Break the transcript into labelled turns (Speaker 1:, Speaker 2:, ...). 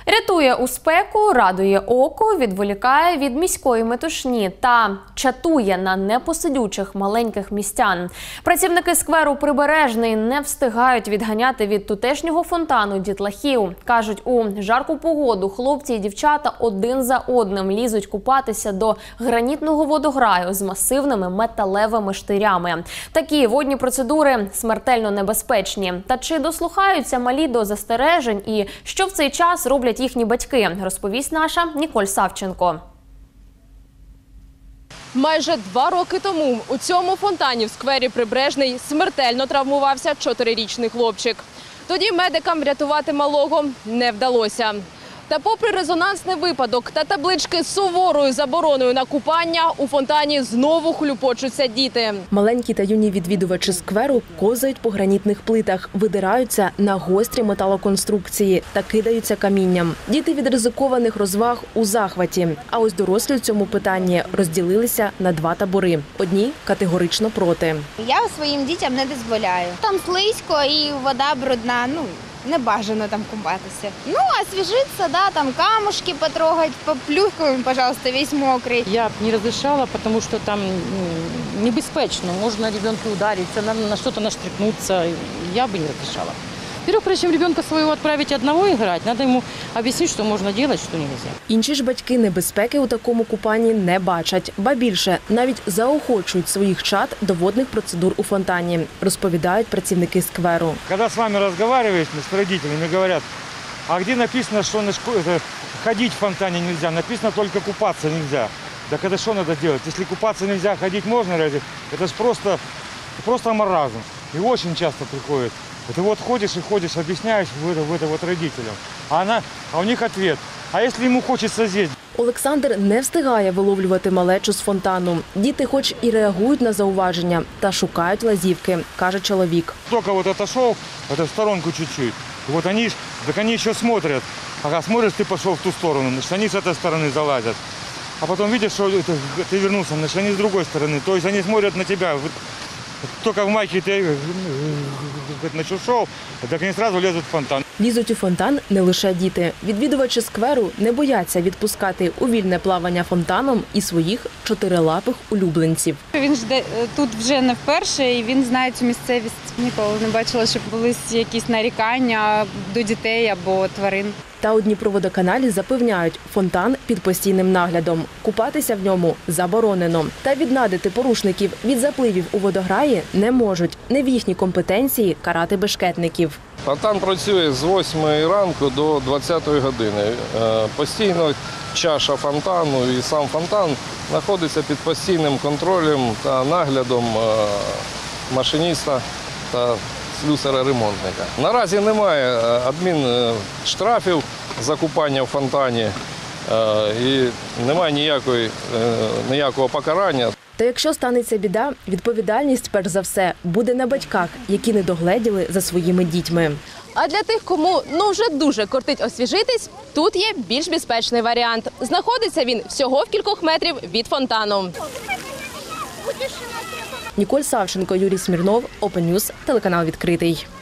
Speaker 1: Рятує у спеку, радує око, відволікає від міської метушні та чатує на непосидючих маленьких містян. Працівники скверу «Прибережний» не встигають відганяти від тутешнього фонтану дітлахів. Кажуть, у жарку погоду хлопці і дівчата один за одним лізуть купатися до гранітного водограю з масивними металевими штирями. Такі водні процедури смертельно небезпечні. Та чи дослухаються малі до застережень і що в цей час роблять їхні батьки, розповість наша Ніколь Савченко.
Speaker 2: Майже 2 роки тому у цьому фонтані в сквері «Прибережний» смертельно травмувався 4-річний хлопчик. Тоді медикам врятувати малого не вдалося. Та попри резонансний випадок та таблички з суворою забороною на купання, у фонтані знову хлюпочуться діти.
Speaker 3: Маленькі та юні відвідувачі скверу ковзають по гранітних плитах, видираються на гострі металоконструкції та кидаються камінням. Діти від ризикованих розваг у захваті. А ось дорослі в цьому питанні розділилися на 2 табори. Одні категорично проти.
Speaker 4: Я своїм дітям не дозволяю. Там слизько і вода брудна, не бажано там купатися. А свіжитися, там камушки потрогать, поплюхаємо, пожалуйста, весь мокрий.
Speaker 5: Я б не разрешала, потому что там небезпечно. Можно ребенку удариться, на что-то наштрикнуться. Я бы не разрешала. Во-первых, прежде чем ребенка своего отправить одного играть, надо ему объяснить, что можно делать, что нельзя.
Speaker 3: Інші ж батьки небезпеки у такому купанні не бачать. Ба більше, навіть заохочують своїх чад до водних процедур у фонтані, розповідають працівники скверу.
Speaker 6: Коли з вами розмовляють з родителями, говорять, а де написано, що ходити в фонтані не можна, написано тільки купатися не можна. Так це що треба робити? Якщо купатися не можна, ходити можна, це ж просто маразм. І дуже часто приходять. Ты вот ходишь и ходишь, объясняешь это родителям. А у них ответ. А если ему хочется здесь?
Speaker 3: Олександр не встигає виловлювати малечу з фонтану. Діти хоч і реагують на зауваження, та шукають лазівки, каже чоловік.
Speaker 6: Только вот отошел, в сторонку чуть-чуть. Вот они еще смотрят. Ага, смотришь, ты пошел в ту сторону, значит, они с этой стороны залазят. А потом видишь, что ты вернулся, значит, они с другой стороны. То есть они смотрят на тебя. Тільки в майці ти ушов, так вони одразу лізуть в фонтан.
Speaker 3: Лізуть у фонтан не лише діти. Відвідувачі скверу не бояться відпускати у вільне плавання фонтаном і своїх 4-лапих улюбленців.
Speaker 7: Він тут вже не вперше і він знає цю місцевість. Ніколи не бачила, щоб були якісь нарікання до дітей або тварин.
Speaker 3: Та у Дніпроводоканалі запевняють, фонтан під постійним наглядом. Купатися в ньому заборонено. Та віднадити порушників від запливів у водограї не можуть. Не в їхній компетенції карати бешкетників.
Speaker 8: Фонтан працює з 8 ранку до 20 години. Постійно чаша фонтану і сам фонтан знаходиться під постійним контролем та наглядом машиніста та слюсара-ремонтника. Наразі немає адмінштрафів за купання в фонтані і немає ніякого покарання.
Speaker 3: Та якщо станеться біда, відповідальність, перш за все, буде на батьках, які не догледіли за своїми дітьми.
Speaker 2: А для тих, кому вже дуже кортить освіжитись, тут є більш безпечний варіант. Знаходиться він всього в кількох метрів від фонтану.
Speaker 3: Ніколь Савченко, Юрій Смірнов, Open News, телеканал «Відкритий».